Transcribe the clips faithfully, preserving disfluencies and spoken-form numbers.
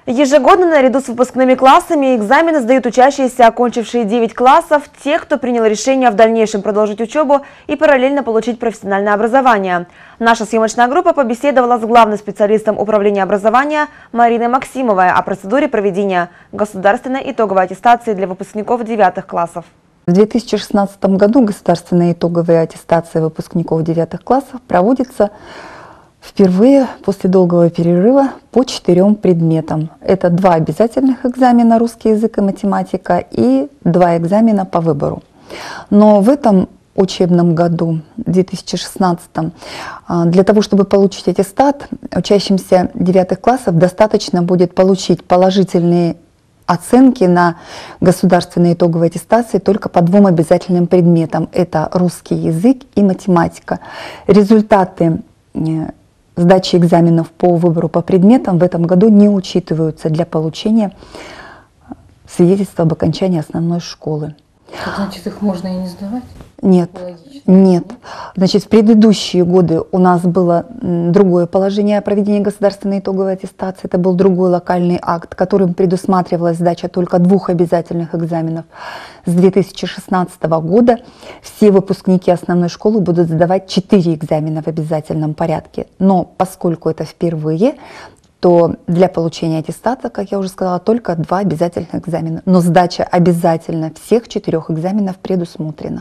Ежегодно наряду с выпускными классами экзамены сдают учащиеся, окончившие девять классов, те, кто принял решение в дальнейшем продолжить учебу и параллельно получить профессиональное образование. Наша съемочная группа побеседовала с главным специалистом управления образования Мариной Максимовой о процедуре проведения государственной итоговой аттестации для выпускников девятых классов. В две тысячи шестнадцатом году государственная итоговая аттестация выпускников девятых классов проводится впервые после долгого перерыва по четырем предметам. Это два обязательных экзамена русский язык и математика и два экзамена по выбору. Но в этом учебном году, две тысячи шестнадцатом, для того, чтобы получить аттестат, учащимся девятых классов достаточно будет получить положительные оценки на государственной итоговой аттестации только по двум обязательным предметам. Это русский язык и математика. Результаты сдачи экзаменов по выбору по предметам в этом году не учитываются для получения свидетельства об окончании основной школы. Так, значит, их можно и не сдавать? Нет, нет. Значит, в предыдущие годы у нас было другое положение о проведении государственной итоговой аттестации. Это был другой локальный акт, которым предусматривалась сдача только двух обязательных экзаменов. С две тысячи шестнадцатого года все выпускники основной школы будут сдавать четыре экзамена в обязательном порядке. Но поскольку это впервые, то для получения аттестата, как я уже сказала, только два обязательных экзамена. Но сдача обязательно всех четырех экзаменов предусмотрена.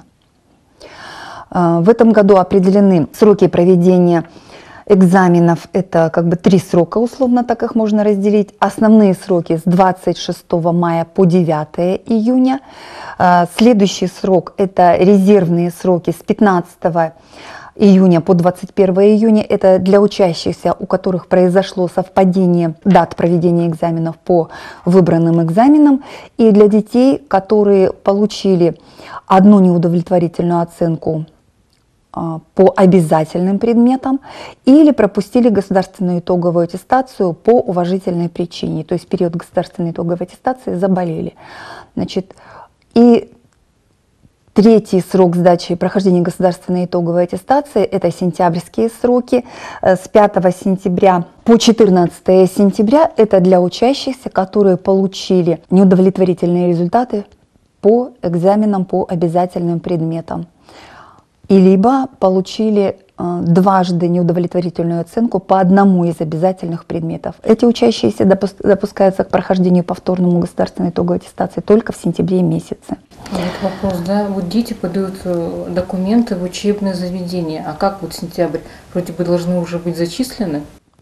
В этом году определены сроки проведения экзаменов. Это как бы три срока, условно так их можно разделить. Основные сроки с двадцать шестого мая по девятое июня. Следующий срок – это резервные сроки с пятнадцатого июня по двадцать первое июня. Это для учащихся, у которых произошло совпадение дат проведения экзаменов по выбранным экзаменам, и для детей, которые получили одну неудовлетворительную оценку по обязательным предметам или пропустили государственную итоговую аттестацию по уважительной причине, то есть в период государственной итоговой аттестации заболели. Значит, и третий срок сдачи и прохождения государственной итоговой аттестации – это сентябрьские сроки. С пятого сентября по четырнадцатое сентября – это для учащихся, которые получили неудовлетворительные результаты по экзаменам по обязательным предметам, и либо получили э, дважды неудовлетворительную оценку по одному из обязательных предметов. Эти учащиеся допуск, допускаются к прохождению повторному государственной итоговой аттестации только в сентябре месяце. Вот вопрос, да, вот дети подают документы в учебное заведение, а как вот сентябрь, вроде бы должны уже быть зачислены?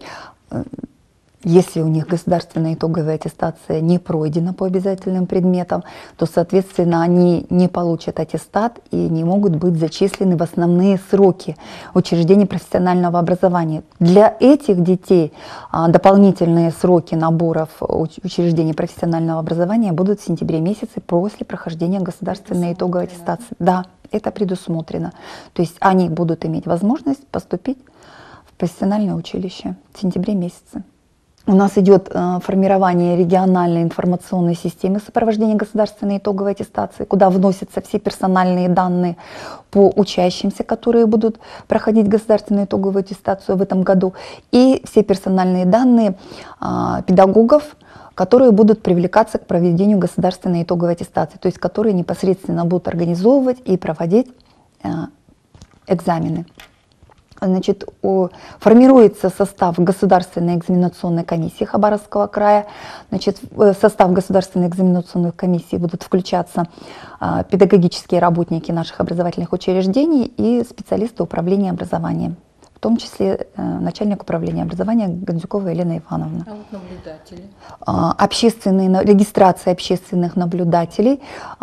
Если у них государственная итоговая аттестация не пройдена по обязательным предметам, то, соответственно, они не получат аттестат и не могут быть зачислены в основные сроки учреждений профессионального образования. Для этих детей дополнительные сроки наборов учреждений профессионального образования будут в сентябре месяце после прохождения государственной итоговой аттестации. Да, это предусмотрено. То есть они будут иметь возможность поступить в профессиональное училище в сентябре месяце. У нас идет э, формирование региональной информационной системы сопровождения государственной итоговой аттестации, куда вносятся все персональные данные по учащимся, которые будут проходить государственную итоговую аттестацию в этом году, и все персональные данные э, педагогов, которые будут привлекаться к проведению государственной итоговой аттестации, то есть которые непосредственно будут организовывать и проводить э, экзамены. Значит, формируется состав Государственной экзаменационной комиссии Хабаровского края. Значит, в состав Государственной экзаменационной комиссии будут включаться педагогические работники наших образовательных учреждений и специалисты управления образованием, в том числе начальник управления образования Гандзюкова Елена Ивановна. А вот наблюдатели? Общественные, регистрация общественных наблюдателей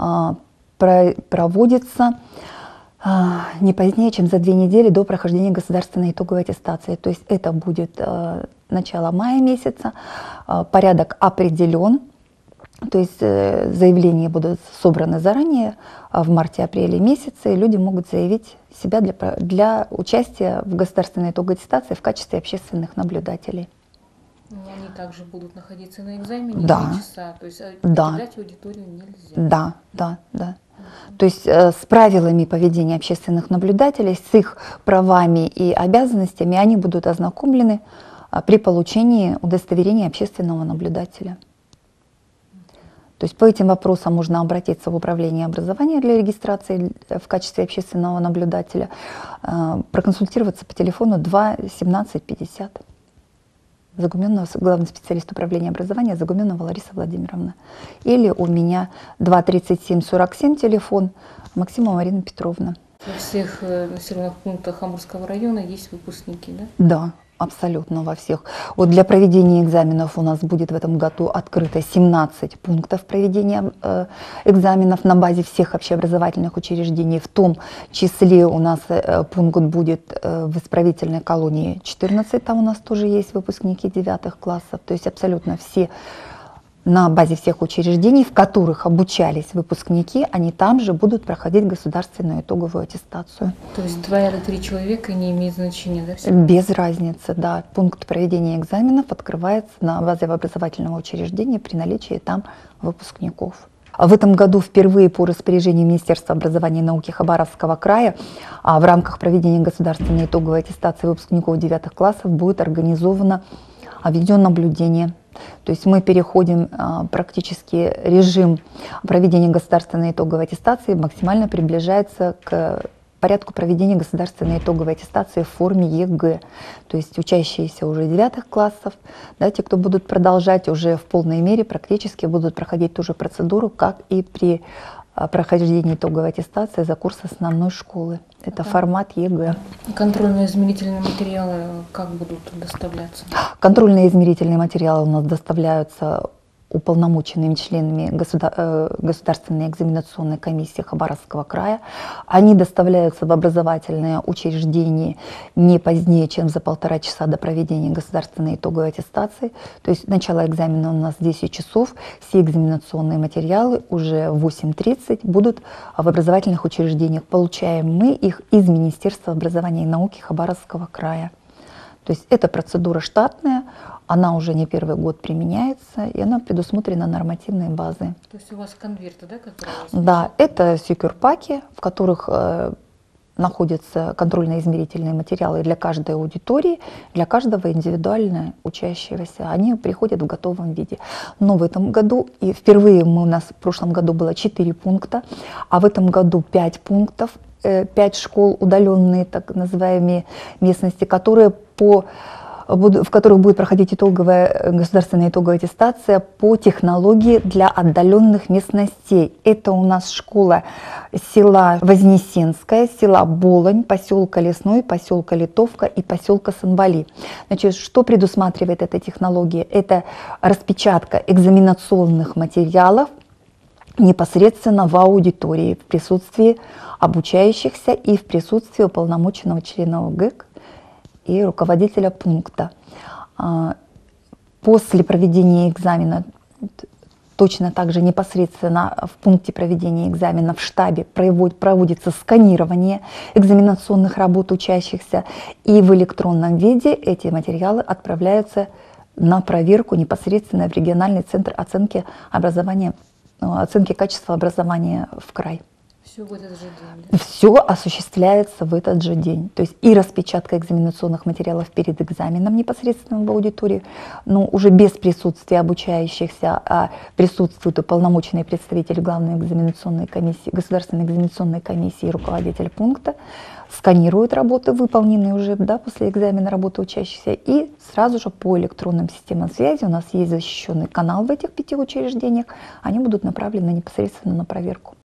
проводится не позднее, чем за две недели до прохождения государственной итоговой аттестации. То есть это будет э, начало мая месяца, э, порядок определен, то есть э, заявления будут собраны заранее, э, в марте-апреле месяце, и люди могут заявить себя для, для участия в государственной итоговой аттестации в качестве общественных наблюдателей. Они также будут находиться на экзамене да. три часа, то есть да. покидать аудиторию нельзя. Да, да, да. То есть э, с правилами поведения общественных наблюдателей, с их правами и обязанностями они будут ознакомлены а, при получении удостоверения общественного наблюдателя. То есть по этим вопросам можно обратиться в управление образования для регистрации в качестве общественного наблюдателя, а, проконсультироваться по телефону два семнадцать пятьдесят. Загуменного, главный специалист управления образования Загуменова Лариса Владимировна. Или у меня два тридцать семь сорок семь телефон, Максимова Марина Петровна. Во всех населенных пунктах Амурского района есть выпускники, да? Да, абсолютно во всех. Вот для проведения экзаменов у нас будет в этом году открыто семнадцать пунктов проведения э, экзаменов на базе всех общеобразовательных учреждений. В том числе у нас э, пункт будет э, в исправительной колонии четырнадцать, там у нас тоже есть выпускники девятых классов. То есть абсолютно все на базе всех учреждений, в которых обучались выпускники, они там же будут проходить государственную итоговую аттестацию. То есть два или три человека не имеет значения, да? Все? Без разницы, да. Пункт проведения экзаменов открывается на базе образовательного учреждения при наличии там выпускников. А в этом году впервые по распоряжению Министерства образования и науки Хабаровского края а в рамках проведения государственной итоговой аттестации выпускников девятых классов будет организовано видеонаблюдение. То есть мы переходим а, практически режим проведения государственной итоговой аттестации максимально приближается к порядку проведения государственной итоговой аттестации в форме ЕГЭ. То есть учащиеся уже девятых классов, да, те, кто будут продолжать, уже в полной мере практически будут проходить ту же процедуру, как и при а, прохождении итоговой аттестации за курс основной школы. Это формат ЕГЭ. Контрольные измерительные материалы как будут доставляться? Контрольные измерительные материалы у нас доставляются уполномоченными членами государ... Государственной экзаменационной комиссии Хабаровского края. Они доставляются в образовательные учреждения не позднее, чем за полтора часа до проведения государственной итоговой аттестации. То есть начало экзамена у нас десять часов, все экзаменационные материалы уже в восемь тридцать будут в образовательных учреждениях. Получаем мы их из Министерства образования и науки Хабаровского края. То есть эта процедура штатная, она уже не первый год применяется, и она предусмотрена нормативной базой. То есть у вас конверты, да, которые? Да, это секюр-паки, в которых э, находятся контрольно-измерительные материалы для каждой аудитории, для каждого индивидуально учащегося. Они приходят в готовом виде. Но в этом году, и впервые мы, у нас в прошлом году было четыре пункта, а в этом году пять пунктов, пять школ, удаленные так называемые местности, которые по, в которых будет проходить итоговая, государственная итоговая аттестация по технологии для отдаленных местностей. Это у нас школа села Вознесенская, села Болонь, поселка Лесной, поселка Литовка и поселка Санбали. Значит, что предусматривает эта технология? Это распечатка экзаменационных материалов непосредственно в аудитории, в присутствии обучающихся и в присутствии уполномоченного члена ОГЭК и руководителя пункта. После проведения экзамена точно так же непосредственно в пункте проведения экзамена в штабе проводится сканирование экзаменационных работ учащихся, и в электронном виде эти материалы отправляются на проверку непосредственно в региональный центр оценки образования, оценки качества образования в край. Все в этот же день, да? Все осуществляется в этот же день. То есть и распечатка экзаменационных материалов перед экзаменом непосредственно в аудитории, но уже без присутствия обучающихся, а присутствует уполномоченный представитель главной экзаменационной комиссии, государственной экзаменационной комиссии и руководитель пункта, сканируют работы, выполненные уже, да, после экзамена работы учащихся, и сразу же по электронным системам связи, у нас есть защищенный канал в этих пяти учреждениях, они будут направлены непосредственно на проверку.